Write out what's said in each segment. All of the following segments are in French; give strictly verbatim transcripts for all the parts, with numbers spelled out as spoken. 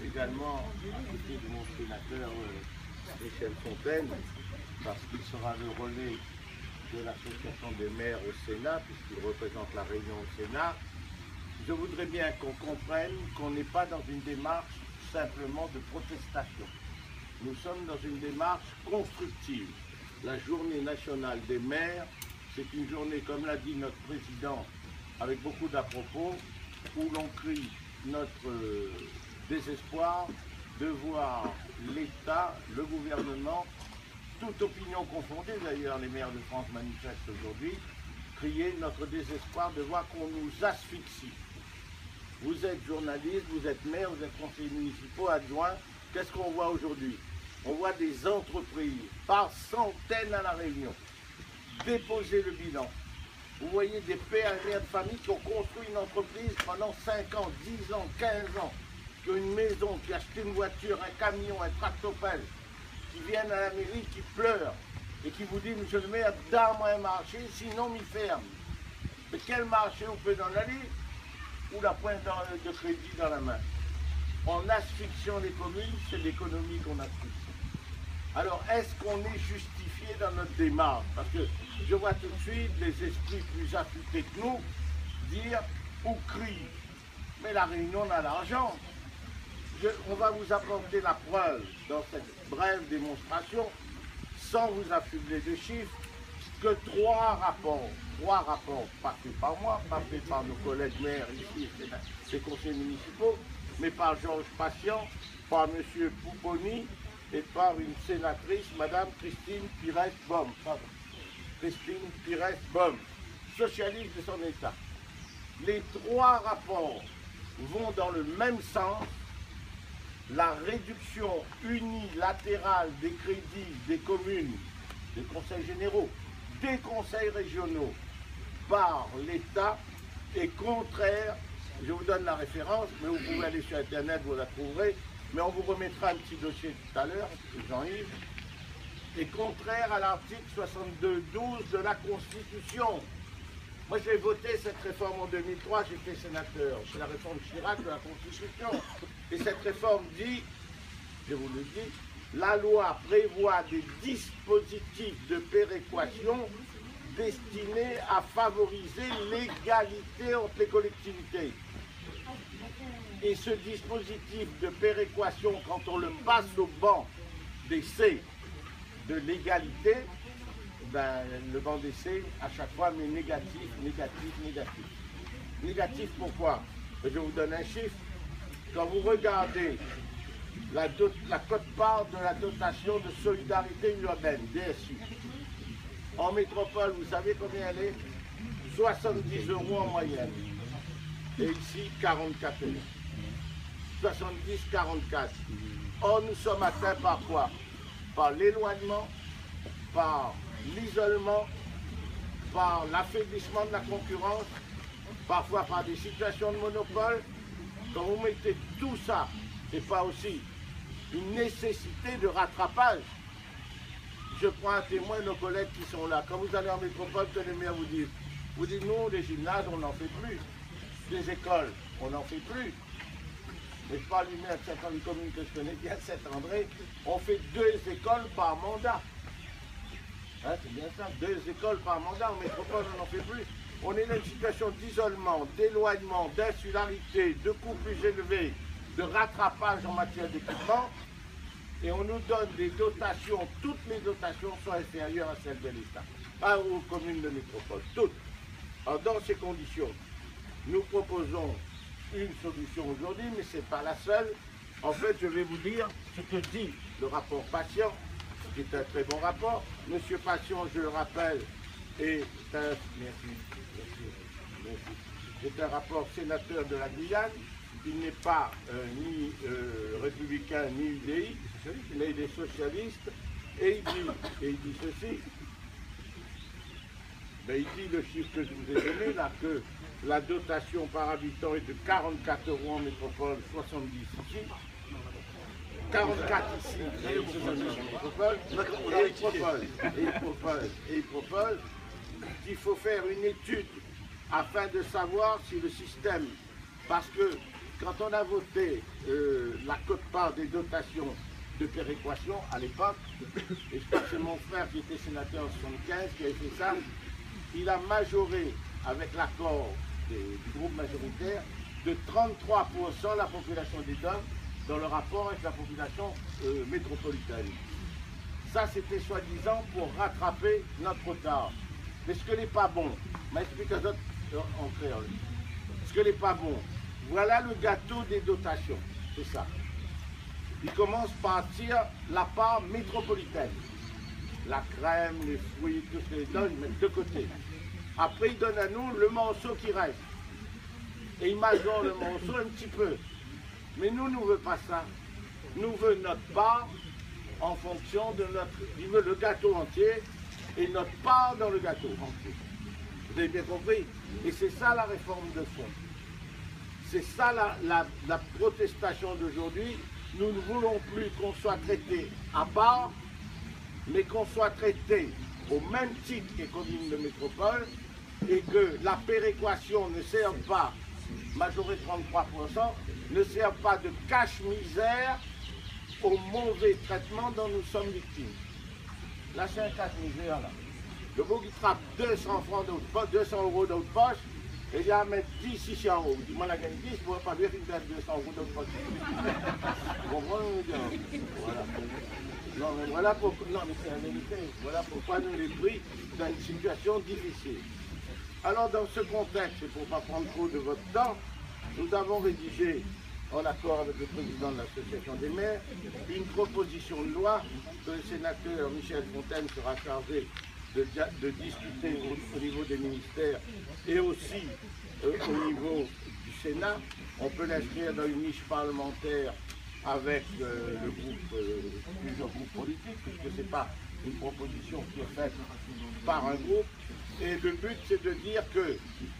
également à côté de mon sénateur euh, Michel Fontaine, parce qu'il sera le relais de l'association des maires au Sénat, puisqu'il représente la Réunion au Sénat. Je voudrais bien qu'on comprenne qu'on n'est pas dans une démarche simplement de protestation. Nous sommes dans une démarche constructive. La journée nationale des maires, c'est une journée, comme l'a dit notre président, avec beaucoup d'à-propos, où l'on crie notre euh, désespoir de voir l'État, le gouvernement, toute opinion confondue, d'ailleurs les maires de France manifestent aujourd'hui, crier notre désespoir de voir qu'on nous asphyxie. Vous êtes journaliste, vous êtes maire, vous êtes conseiller municipaux, adjoint. Qu'est-ce qu'on voit aujourd'hui? On voit des entreprises par centaines à La Réunion déposer le bilan. Vous voyez des pères et mères de famille qui ont construit une entreprise pendant cinq ans, dix ans, quinze ans, qui ont une maison, qui ont acheté une voiture, un camion, un tractopelle, qui viennent à la mairie, qui pleurent et qui vous disent, monsieur le maire, donne-moi un marché, sinon m'y ferme. Mais quel marché on peut en aller? Ou la pointe de crédit dans la main. En asphyxiant les communes, c'est l'économie qu'on asphyxie. Alors, est-ce qu'on est justifié dans notre démarche? Parce que je vois tout de suite les esprits plus affûtés que nous dire ou crier. Mais la Réunion on a l'argent. On va vous apporter la preuve dans cette brève démonstration, sans vous affubler de chiffres, que trois rapports, trois rapports, pas faits par moi, pas faits par nos collègues maires ici, ces conseils municipaux, mais par Georges Patient, par M. Pouponi et par une sénatrice, Mme Christine Pires-Bom, Christine Pires-Bom, socialiste de son État. Les trois rapports vont dans le même sens. La réduction unilatérale des crédits des communes, des conseils généraux, des conseils régionaux par l'État est contraire, je vous donne la référence, mais vous pouvez aller sur Internet, vous la trouverez, mais on vous remettra un petit dossier tout à l'heure, Jean-Yves, est contraire à l'article soixante-deux douze de la Constitution. Moi, j'ai voté cette réforme en deux mille trois, j'étais sénateur. C'est la réforme Chirac de la Constitution. Et cette réforme dit, je vous le dis, la loi prévoit des dispositifs de péréquation destinés à favoriser l'égalité entre les collectivités. Et ce dispositif de péréquation, quand on le passe au banc d'essai de l'égalité, ben, le banc d'essai, à chaque fois, mais négatif, négatif, négatif. Négatif pourquoi? Je vous donne un chiffre. Quand vous regardez la, la quote-part de la dotation de solidarité urbaine, D S U, en métropole, vous savez combien elle est? soixante-dix euros en moyenne. Et ici, quarante-quatre euros. soixante-dix, quarante-quatre. Or, nous sommes atteints par quoi? Par l'éloignement, par l'isolement, par l'affaiblissement de la concurrence, parfois par des situations de monopole. Quand vous mettez tout ça, c'est pas aussi une nécessité de rattrapage. Je prends un témoin de nos collègues qui sont là. Quand vous allez en métropole, que les maires vous disent, vous dites nous, les gymnases, on n'en fait plus. Les écoles, on n'en fait plus. Mais je parle du maire de certaines communes que je connais bien, Saint-André, on fait deux écoles par mandat. Hein, c'est bien ça, deux écoles par mandat, en métropole on n'en fait plus. On est dans une situation d'isolement, d'éloignement, d'insularité, de coûts plus élevés, de rattrapage en matière d'équipement, et on nous donne des dotations, toutes les dotations sont inférieures à celles de l'État, pas aux communes de métropole, toutes. Alors dans ces conditions, nous proposons une solution aujourd'hui, mais ce n'est pas la seule. En fait, je vais vous dire ce que dit le rapport Patient, qui est un très bon rapport. Monsieur Patient, je le rappelle, est un, merci, merci, merci, est un rapport sénateur de la Guyane. Il n'est pas euh, ni euh, républicain ni U D I, mais il est socialiste. Et il dit, et il dit ceci, ben, il dit le chiffre que je vous ai donné là, que la dotation par habitant est de quarante-quatre euros en métropole, soixante-dix ici. quarante-quatre ici, et il propose, et il propose, et il propose, et il propose qu'il faut faire une étude afin de savoir si le système, parce que quand on a voté euh, la cote par des dotations de péréquation à l'époque. Et je crois que c'est mon frère qui était sénateur en soixante-quinze qui avait fait ça. Il a majoré, avec l'accord du groupe majoritaire, de trente-trois pour cent la population des D O M dans le rapport avec la population euh, métropolitaine. Ça, c'était soi-disant pour rattraper notre retard. Mais ce que n'est pas bon, m'explique à d'autres en créole. Ce que n'est pas bon, voilà le gâteau des dotations, c'est ça. Il commence par tirer la part métropolitaine. La crème, les fruits, tout ce qu'ils donnent, ils mettent de côté. Après, ils donnent à nous le morceau qui reste. Et ils majorent le morceau un petit peu. Mais nous, nous ne voulons pas ça. Nous voulons notre part en fonction de notre... Ils veulent le gâteau entier et notre part dans le gâteau entier. Vous avez bien compris? Et c'est ça la réforme de fond. C'est ça la, la, la protestation d'aujourd'hui. Nous ne voulons plus qu'on soit traité à part, mais qu'on soit traité au même titre que les communes de métropole et que la péréquation ne serve pas, majoré trente-trois pour cent, ne serve pas de cache-misère au mauvais traitement dont nous sommes victimes. Là, c'est un cache-misère, là. Le beau qui frappe deux cents francs d'autre poche, deux cents euros d'autre poche, et il va mettre dix, six cents euros. Dis-moi, la gagne dix, je ne pourrais pas dire qu'il perd deux cents euros d'autre poche. Vous comprenez? Voilà. Non, mais voilà pourquoi, non, mais c'est la vérité. Voilà pourquoi nous les pris dans une situation difficile. Alors, dans ce contexte, et pour ne pas prendre trop de votre temps, nous avons rédigé, en accord avec le président de l'Association des maires, une proposition de loi que le sénateur Michel Fontaine sera chargé de, de discuter au, au niveau des ministères et aussi euh, au niveau du Sénat. On peut l'inscrire dans une niche parlementaire avec euh, le groupe, euh, plusieurs groupes politiques, puisque ce n'est pas une proposition qui est faite par un groupe. Et le but, c'est de dire que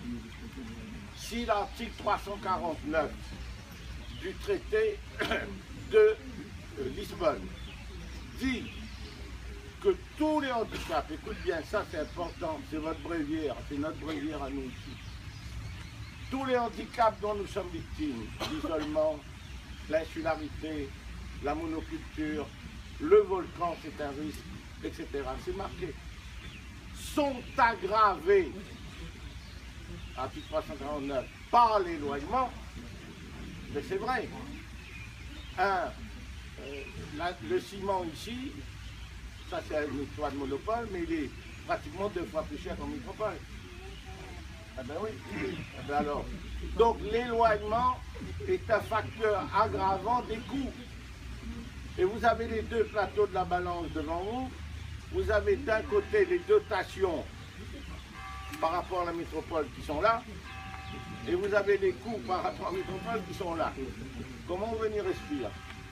si l'article trois cent quarante-neuf du traité de Lisbonne dit que tous les handicaps, écoute bien, ça c'est important, c'est votre bréviaire, c'est notre bréviaire à nous ici, tous les handicaps dont nous sommes victimes, l'isolement, l'insularité, la monoculture, le volcan c'est un risque, et cetera, c'est marqué, sont aggravés, article trois cent quarante-neuf, par l'éloignement. Mais c'est vrai. Un, euh, la, le ciment ici, ça c'est une histoire de monopole, mais il est pratiquement deux fois plus cher qu'en métropole. Ah ben oui. Ah ben alors. Donc l'éloignement est un facteur aggravant des coûts. Et vous avez les deux plateaux de la balance devant vous. Vous avez d'un côté les dotations par rapport à la métropole qui sont là. Et vous avez les coûts par rapport à la métropole qui sont là. Comment venir respirer?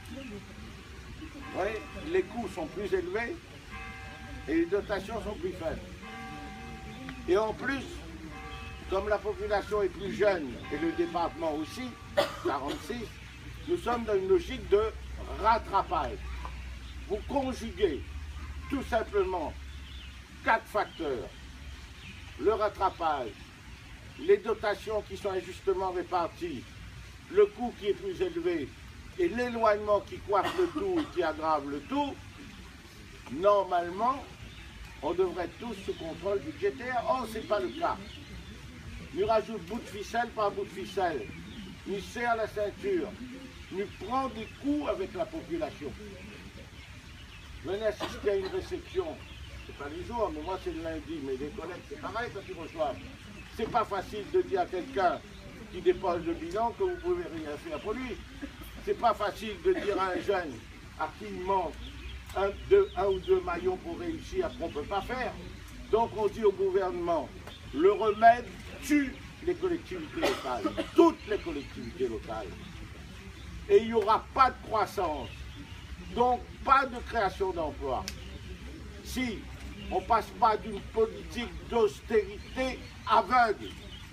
Oui, les coûts sont plus élevés et les dotations sont plus faibles. Et en plus, comme la population est plus jeune et le département aussi, quarante-six, nous sommes dans une logique de rattrapage. Vous conjuguez tout simplement quatre facteurs. Le rattrapage, les dotations qui sont injustement réparties, le coût qui est plus élevé et l'éloignement qui coiffe le tout et qui aggrave le tout, normalement, on devrait être tous sous contrôle budgétaire. Or, ce n'est pas le cas. Nous rajoute bout de ficelle par bout de ficelle, nous serre la ceinture, nous prend des coups avec la population. Venez assister à une réception, c'est pas les jours, mais moi c'est le lundi, mais les collègues c'est pareil quand ils reçoivent. C'est pas facile de dire à quelqu'un qui dépose le bilan que vous ne pouvez rien faire pour lui. C'est pas facile de dire à un jeune à qui il manque un, deux, un ou deux maillons pour réussir qu'on ne peut pas faire. Donc on dit au gouvernement, le remède tue les collectivités locales, toutes les collectivités locales. Et il n'y aura pas de croissance, donc pas de création d'emplois. Si on ne passe pas d'une politique d'austérité aveugle,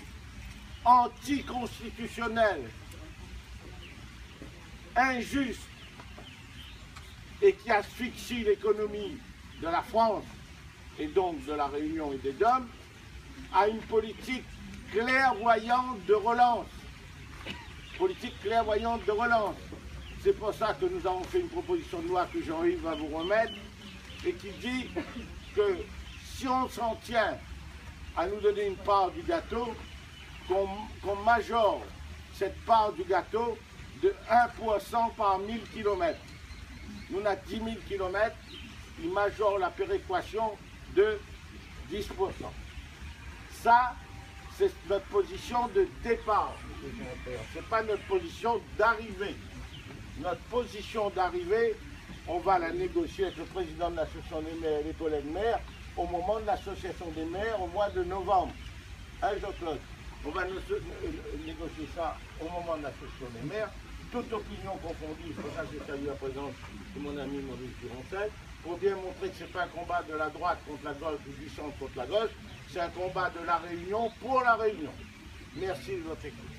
anticonstitutionnelle, injuste et qui asphyxie l'économie de la France et donc de la Réunion et des D O M, à une politique clairvoyante de relance. Politique clairvoyante de relance. C'est pour ça que nous avons fait une proposition de loi que Jean-Yves va vous remettre et qui dit que si on s'en tient à nous donner une part du gâteau, qu'on qu'on majore cette part du gâteau de un pour cent par mille kilomètres. Nous, on a dix mille kilomètres, il majore la péréquation de dix pour cent. Ça, c'est notre position de départ, ce n'est pas notre position d'arrivée. Notre position d'arrivée, on va la négocier avec le président de l'association des maires et les collègues maires au moment de l'association des maires au mois de novembre. Hein, Jean-Claude? On va négocier ça au moment de l'association des maires, toute opinion confondue. C'est pour ça que j'ai salué la présence de mon ami Maurice Duroncel, pour bien montrer que ce n'est pas un combat de la droite contre la gauche ou du centre contre la gauche, c'est un combat de la Réunion pour la Réunion. Merci de votre écoute.